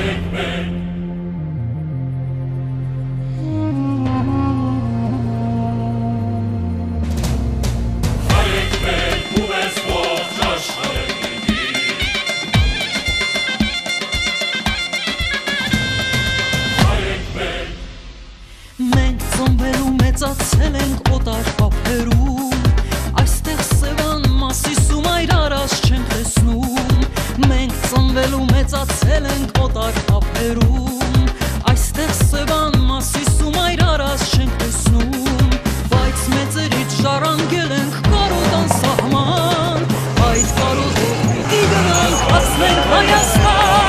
Մեծացել ենք օտար ափերում, այստեղ սևան Մասիսում այր արած չենք տեսնում։ Մենք ծնվելու մեծացել ենք օտար ափերում, այստեղ սևան Մասիսում այր արած չենք տեսնում։ Բայց մեծերից ժառանգել ենք կարոտան սահման, այդ կարոտով պիտի գնանք հասնենք Հայաստան։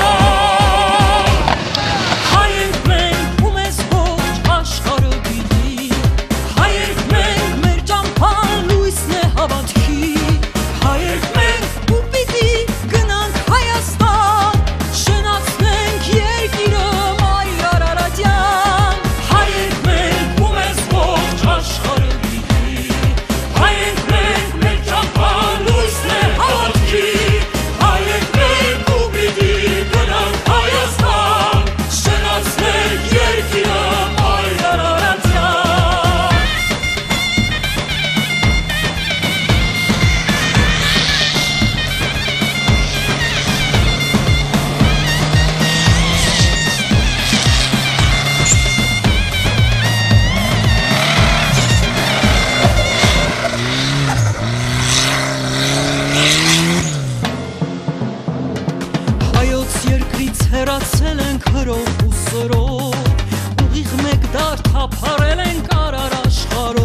Հեռացել ենք հրով ու սրով, ուղիղ մեկ դար թափարել ենք արար աշխարհով։